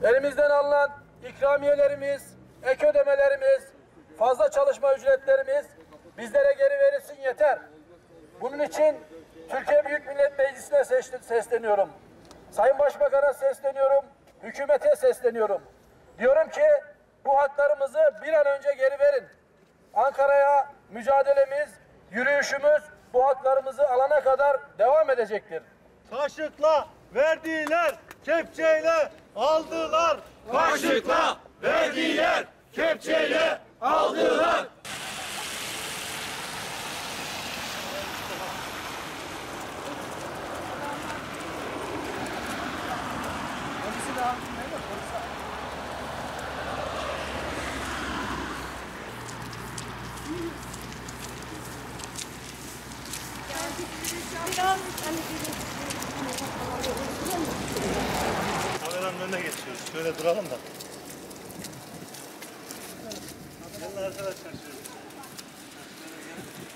Elimizden alınan ikramiyelerimiz, ek ödemelerimiz, fazla çalışma ücretlerimiz bizlere geri verilsin yeter. Bunun için Türkiye Büyük Millet Meclisi'ne sesleniyorum. Sayın Başbakan'a sesleniyorum, hükümete sesleniyorum. Diyorum ki bu haklarımızı bir an önce geri verin. Ankara'ya mücadelemiz, yürüyüşümüz bu haklarımızı alana kadar devam edecektir. Kaşıkla verdiler, kepçeyle aldılar. Kaşıkla verdiler, kepçeyle aldılar. Kameranın önüne geçiyoruz. Şöyle duralım da. Gelin arkadaşlar şöyle.